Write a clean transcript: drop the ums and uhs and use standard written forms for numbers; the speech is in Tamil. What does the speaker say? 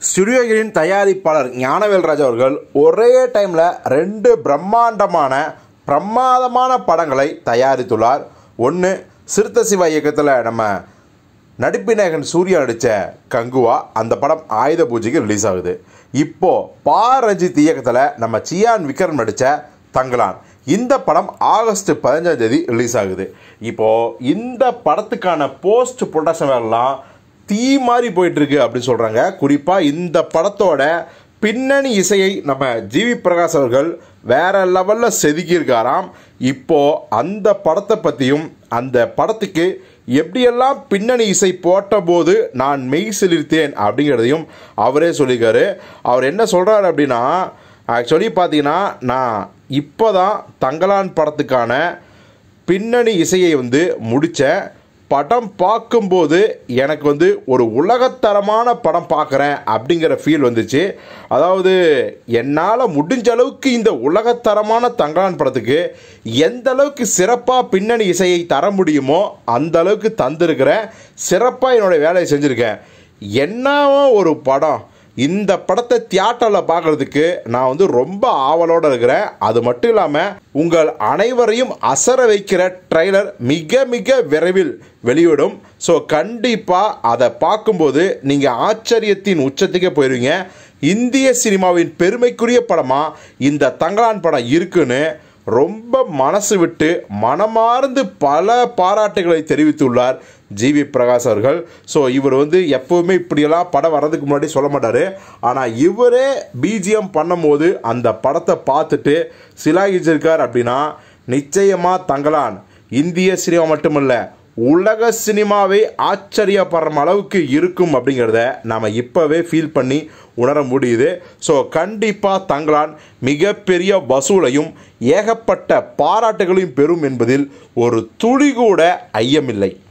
ஸ்டுடியோகளின் தயாரிப்பாளர் ஞானவேல்ராஜ் அவர்கள் ஒரே டைமில் 2 பிரமாதமான படங்களை தயாரித்துள்ளார். ஒன்று சிறுத்தை சிவா இயக்கத்தில் நம்ம நடிப்பிநாயகன் சூர்யா நடித்த கங்குவா, அந்த படம் ஆயுத பூஜைக்கு ரிலீஸ் ஆகுது. இப்போது ரஞ்சித் இயக்கத்தில் நம்ம சியான் விக்ரம் நடித்த தங்கலான், இந்த படம் ஆகஸ்ட் 15ஆம் தேதி ரிலீஸ் ஆகுது. இப்போது இந்த படத்துக்கான போஸ்ட் ப்ரொடக்ஷன் வேலைலாம் தீ மாதிரி போயிட்டுருக்கு அப்படின்னு சொல்கிறாங்க. குறிப்பாக இந்த படத்தோட பின்னணி இசையை நம்ம ஜிவி பிரகாஷ் அவர்கள் வேற லெவலில் செதுக்கியிருக்காராம். இப்போது அந்த படத்தை பற்றியும் அந்த படத்துக்கு எப்படியெல்லாம் பின்னணி இசை போட்டபோது நான் மெய் சிலிர்த்தேன் அப்படிங்கிறதையும் அவரே சொல்லியிருக்காரு. அவர் என்ன சொல்கிறார் அப்படின்னா, ஆக்சுவலி பார்த்தீங்கன்னா நான் இப்போ தான் தங்கலான் படத்துக்கான பின்னணி இசையை முடித்தேன். படம் பார்க்கும்போது எனக்கு ஒரு உலகத்தரமான படம் பார்க்குறேன் அப்படிங்கிற ஃபீல் வந்துச்சு. அதாவது என்னால் முடிஞ்ச அளவுக்கு இந்த உலகத்தரமான தங்கலான் படத்துக்கு எந்த அளவுக்கு சிறப்பாக பின்னணி இசையை தர முடியுமோ அந்த அளவுக்கு தந்திருக்கிறேன். சிறப்பாக என்னுடைய வேலையை செஞ்சுருக்கேன். என்னவோ ஒரு படம், இந்த படத்தை தியேட்டரில் பார்க்குறதுக்கு நான் ரொம்ப ஆவலோடு இருக்கிறேன். அது மட்டும் இல்லாமல் உங்கள் அனைவரையும் அசர வைக்கிற ட்ரெய்லர் மிக மிக விரைவில் வெளியிடும். ஸோ கண்டிப்பாக அதை பார்க்கும்போது நீங்கள் ஆச்சரியத்தின் உச்சத்துக்கே போயிடுவீங்க. இந்திய சினிமாவின் பெருமைக்குரிய படமாக இந்த தங்கலான் படம் இருக்குன்னு ரொம்ப மனசு விட்டு மனமார்ந்து பல பாராட்டுகளை தெரிவித்துள்ளார் ஜிவி பிரகாஷ் அவர்கள். ஸோ இவர் எப்போவுமே இப்படியெல்லாம் படம் வர்றதுக்கு முன்னாடி சொல்ல மாட்டார். ஆனால் இவரே பிஜிஎம் பண்ணும்போது அந்த படத்தை பார்த்துட்டு சிலாகிச்சிருக்கார் அப்படின்னா நிச்சயமாக தங்கலான் இந்திய சினிமா மட்டுமல்ல உலக சினிமாவை ஆச்சரியப்படுற அளவுக்கு இருக்கும் அப்படிங்கிறத நாம் இப்போவே ஃபீல் பண்ணி உணர முடியுது. ஸோ கண்டிப்பாக தங்கலான் மிகப்பெரிய வசூலையும் ஏகப்பட்ட பாராட்டுகளையும் பெறும் என்பதில் ஒரு துளி கூட ஐயமில்லை.